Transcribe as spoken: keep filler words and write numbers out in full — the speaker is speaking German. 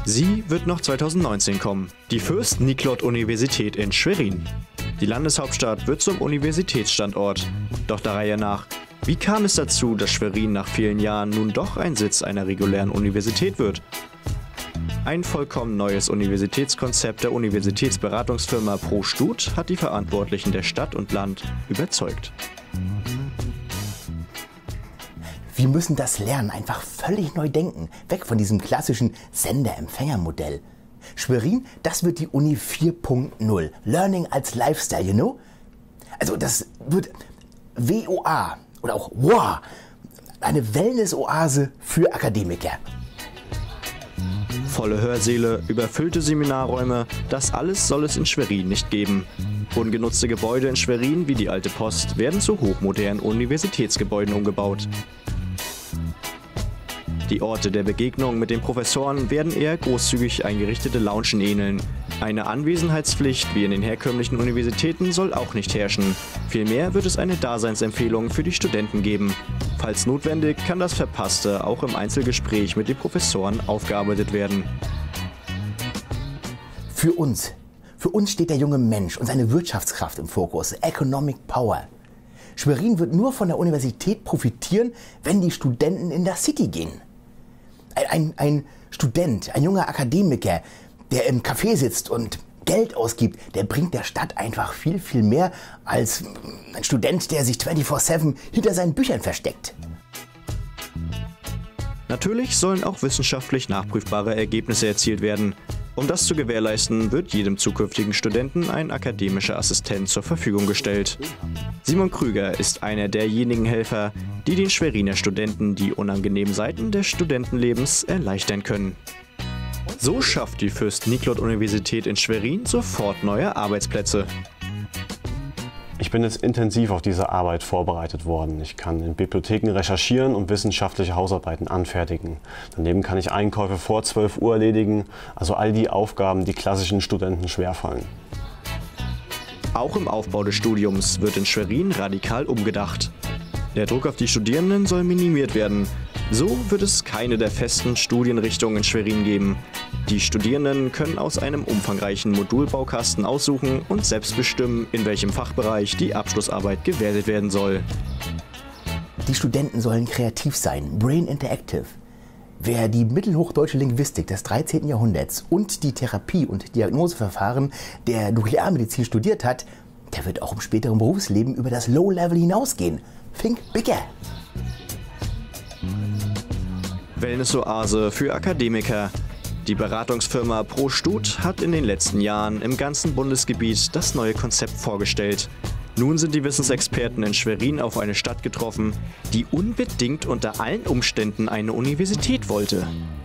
Sie wird noch zweitausendneunzehn kommen. Die Fürst-Niklot-Universität in Schwerin. Die Landeshauptstadt wird zum Universitätsstandort. Doch der Reihe nach, wie kam es dazu, dass Schwerin nach vielen Jahren nun doch ein Sitz einer regulären Universität wird? Ein vollkommen neues Universitätskonzept der Universitätsberatungsfirma ProStud hat die Verantwortlichen der Stadt und Land überzeugt. Wir müssen das Lernen einfach völlig neu denken, weg von diesem klassischen Sender-Empfänger-Modell. Schwerin, das wird die Uni vier Punkt null, Learning als Lifestyle, you know? Also das wird W O A oder auch W O A, eine Wellness-Oase für Akademiker. Volle Hörsäle, überfüllte Seminarräume, das alles soll es in Schwerin nicht geben. Ungenutzte Gebäude in Schwerin wie die Alte Post werden zu hochmodernen Universitätsgebäuden umgebaut. Die Orte der Begegnung mit den Professoren werden eher großzügig eingerichtete Loungen ähneln. Eine Anwesenheitspflicht wie in den herkömmlichen Universitäten soll auch nicht herrschen. Vielmehr wird es eine Daseinsempfehlung für die Studenten geben. Falls notwendig, kann das Verpasste auch im Einzelgespräch mit den Professoren aufgearbeitet werden. Für uns, für uns steht der junge Mensch und seine Wirtschaftskraft im Fokus, Economic Power. Schwerin wird nur von der Universität profitieren, wenn die Studenten in der City gehen. Ein, ein, ein Student, ein junger Akademiker, der im Café sitzt und Geld ausgibt, der bringt der Stadt einfach viel, viel mehr als ein Student, der sich vierundzwanzig sieben hinter seinen Büchern versteckt. Natürlich sollen auch wissenschaftlich nachprüfbare Ergebnisse erzielt werden. Um das zu gewährleisten, wird jedem zukünftigen Studenten ein akademischer Assistent zur Verfügung gestellt. Simon Krüger ist einer derjenigen Helfer, die den Schweriner Studenten die unangenehmen Seiten des Studentenlebens erleichtern können. So schafft die Fürst-Niklot-Universität in Schwerin sofort neue Arbeitsplätze. Ich bin jetzt intensiv auf diese Arbeit vorbereitet worden. Ich kann in Bibliotheken recherchieren und wissenschaftliche Hausarbeiten anfertigen. Daneben kann ich Einkäufe vor zwölf Uhr erledigen, also all die Aufgaben, die klassischen Studenten schwerfallen. Auch im Aufbau des Studiums wird in Schwerin radikal umgedacht. Der Druck auf die Studierenden soll minimiert werden. So wird es keine der festen Studienrichtungen in Schwerin geben. Die Studierenden können aus einem umfangreichen Modulbaukasten aussuchen und selbst bestimmen, in welchem Fachbereich die Abschlussarbeit gewertet werden soll. Die Studenten sollen kreativ sein, Brain Interactive. Wer die mittelhochdeutsche Linguistik des dreizehnten Jahrhunderts und die Therapie- und Diagnoseverfahren der Nuklearmedizin studiert hat, der wird auch im späteren Berufsleben über das Low-Level hinausgehen. Think bigger! Wellness-Oase für Akademiker. Die Beratungsfirma ProStud hat in den letzten Jahren im ganzen Bundesgebiet das neue Konzept vorgestellt. Nun sind die Wissensexperten in Schwerin auf eine Stadt getroffen, die unbedingt unter allen Umständen eine Universität wollte.